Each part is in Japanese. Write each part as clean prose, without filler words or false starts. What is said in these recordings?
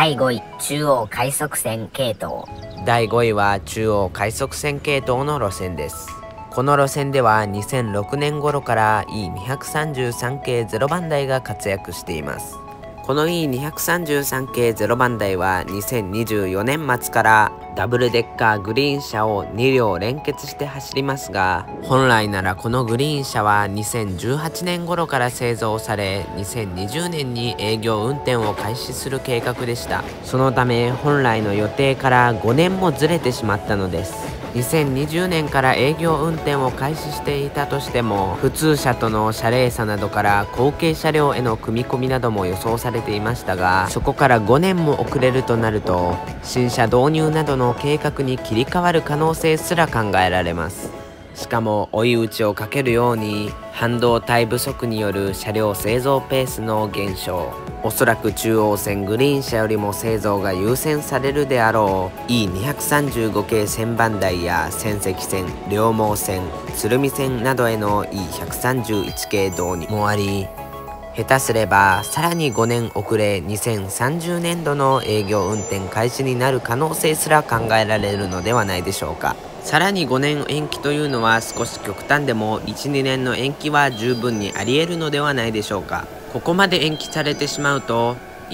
第5位、中央快速線系統。 第5位は中央快速線系統の路線です。この路線では2006年頃から E233 系0番台が活躍しています。この E233 系0番台は2024年末からダブルデッカーグリーン車を2両連結して走りますが、本来ならこのグリーン車は2018年頃から製造され、2020年に営業運転を開始する計画でした。そのため本来の予定から5年もずれてしまったのです。2020年から営業運転を開始していたとしても、普通車との車齢差などから後継車両への組み込みなども予想されていましたが、そこから5年も遅れるとなると、新車導入などの計画に切り替わる可能性すら考えられます。しかも追い打ちをかけるように半導体不足による車両製造ペースの減少、おそらく中央線グリーン車よりも製造が優先されるであろう E235 系1000番台や仙石線、両毛線、鶴見線などへの E131 系導入もあり、下手すればさらに5年遅れ2030年度の営業運転開始になる可能性すら考えられるのではないでしょうか。さらに5年延期というのは少し極端でも 1,2 年の延期は十分にあり得るのではないでしょうか。ここまで延期されてしまうと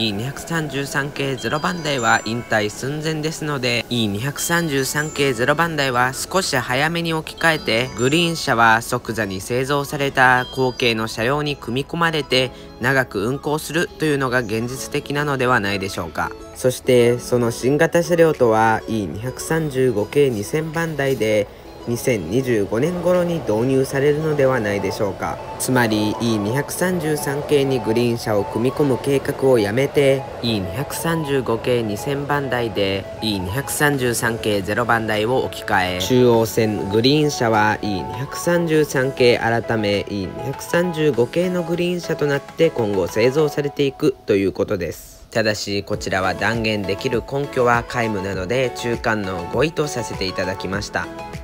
E233 系0番台は引退寸前ですので、 E233 系0番台は少し早めに置き換えて、グリーン車は即座に製造された後継の車両に組み込まれて長く運行するというのが現実的なのではないでしょうか。そしてその新型車両とは E235 系2000番台で2025年頃に導入されるのではないでしょうか。つまり E233 系にグリーン車を組み込む計画をやめて E235 系2000番台で E233 系0番台を置き換え、中央線グリーン車は E233 系改め E235 系のグリーン車となって今後製造されていくということです。ただしこちらは断言できる根拠は皆無なので中間の5位とさせていただきました。